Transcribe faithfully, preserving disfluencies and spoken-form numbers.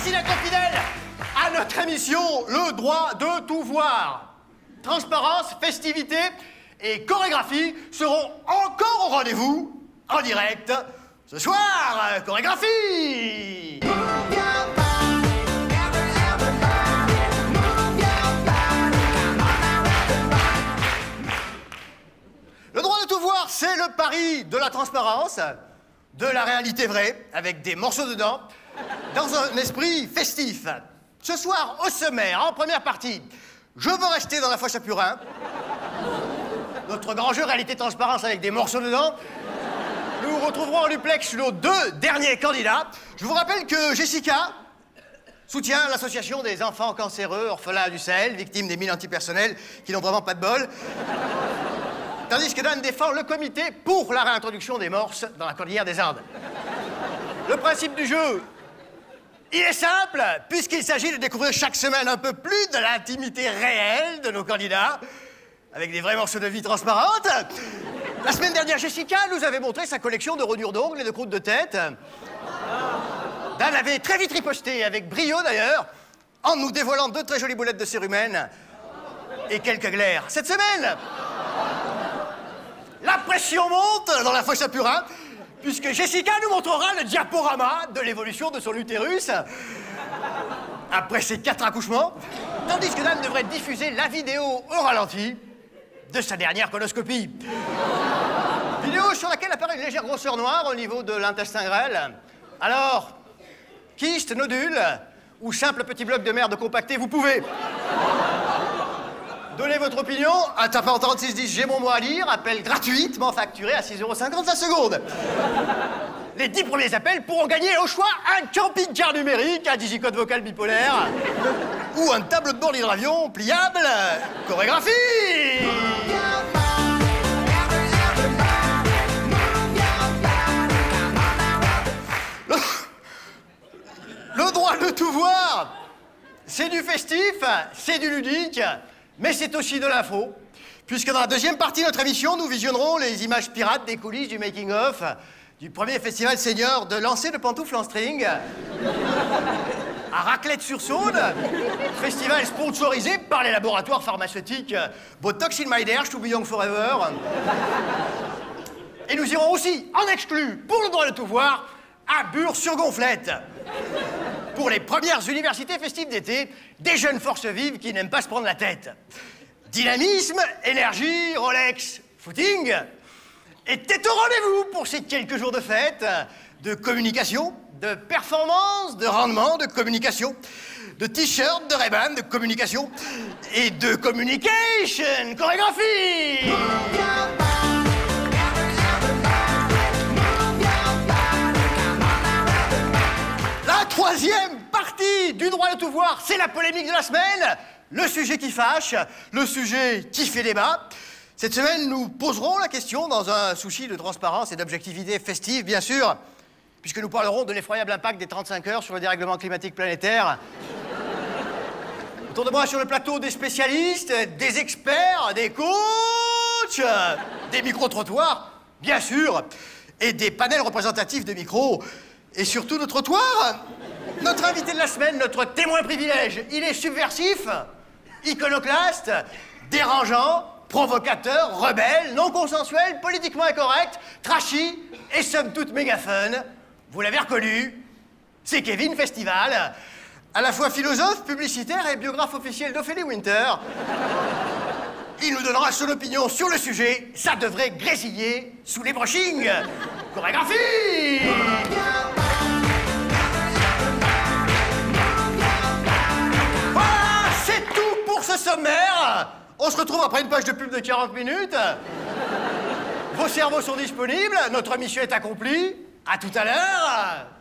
Merci d'être fidèle à notre émission Le droit de tout voir. Transparence, festivité et chorégraphie seront encore au rendez-vous en direct ce soir. Chorégraphie. Le droit de tout voir, c'est le pari de la transparence, de la réalité vraie, avec des morceaux dedans, dans un esprit festif. Ce soir, au sommaire, en première partie, je veux rester dans la fosse à purin. Notre grand jeu réalité transparence avec des morceaux dedans. Nous retrouverons en duplex nos deux derniers candidats. Je vous rappelle que Jessica soutient l'association des enfants cancéreux, orphelins du Sahel, victimes des mines antipersonnelles qui n'ont vraiment pas de bol. Tandis que Dan défend le comité pour la réintroduction des morses dans la cordillère des Andes. Le principe du jeu, il est simple, puisqu'il s'agit de découvrir chaque semaine un peu plus de l'intimité réelle de nos candidats, avec des vrais morceaux de vie transparentes. La semaine dernière, Jessica nous avait montré sa collection de rodures d'ongles et de croûtes de tête. Dan avait très vite riposté, avec brio d'ailleurs, en nous dévoilant deux très jolies boulettes de cérumen et quelques glaires. Cette semaine, la pression monte dans la fosse à purin, puisque Jessica nous montrera le diaporama de l'évolution de son utérus après ses quatre accouchements, tandis que Dan devrait diffuser la vidéo au ralenti de sa dernière coloscopie. Vidéo sur laquelle apparaît une légère grosseur noire au niveau de l'intestin grêle. Alors, kyste, nodule ou simple petit bloc de merde compacté, vous pouvez donnez votre opinion en tapant trente-six dix, j'ai mon mot à dire, appel gratuitement facturé à six euros cinquante la seconde. Les dix premiers appels pourront gagner au choix un camping-car numérique, un digicode vocal bipolaire ou un tableau de bord d'hydravion pliable. Chorégraphie. Le, le droit de tout voir, c'est du festif, c'est du ludique. Mais c'est aussi de l'info, puisque dans la deuxième partie de notre émission, nous visionnerons les images pirates des coulisses du making-of du premier festival senior de lancer de pantoufles en string à Raclette-sur-Saône, festival sponsorisé par les laboratoires pharmaceutiques Botox in My Derge, To Be Young Forever. Et nous irons aussi, en exclu, pour le droit de tout voir, à Bure-sur-Gonflette. Pour les premières universités festives d'été, des jeunes forces vives qui n'aiment pas se prendre la tête. Dynamisme, énergie, Rolex, footing. Et tête au rendez-vous pour ces quelques jours de fête, de communication, de performance, de rendement, de communication, de t-shirt, de Ray-Ban, de communication et de communication, chorégraphie. La troisième partie du droit de tout voir, c'est la polémique de la semaine, le sujet qui fâche, le sujet qui fait débat. Cette semaine, nous poserons la question dans un souci de transparence et d'objectivité festive, bien sûr, puisque nous parlerons de l'effroyable impact des trente-cinq heures sur le dérèglement climatique planétaire. Autour de moi sur le plateau, des spécialistes, des experts, des coachs, des micro-trottoirs, bien sûr, et des panels représentatifs de micros. Et surtout de trottoir, notre invité de la semaine, notre témoin privilège, il est subversif, iconoclaste, dérangeant, provocateur, rebelle, non consensuel, politiquement incorrect, trashy et somme toute méga fun. Vous l'avez reconnu, c'est Kevin Festival, à la fois philosophe, publicitaire et biographe officiel d'Ophélie Winter. Il nous donnera son opinion sur le sujet, ça devrait grésiller sous les brushings. Chorégraphie. Pour ce sommaire, on se retrouve après une page de pub de quarante minutes. Vos cerveaux sont disponibles, notre mission est accomplie. À tout à l'heure.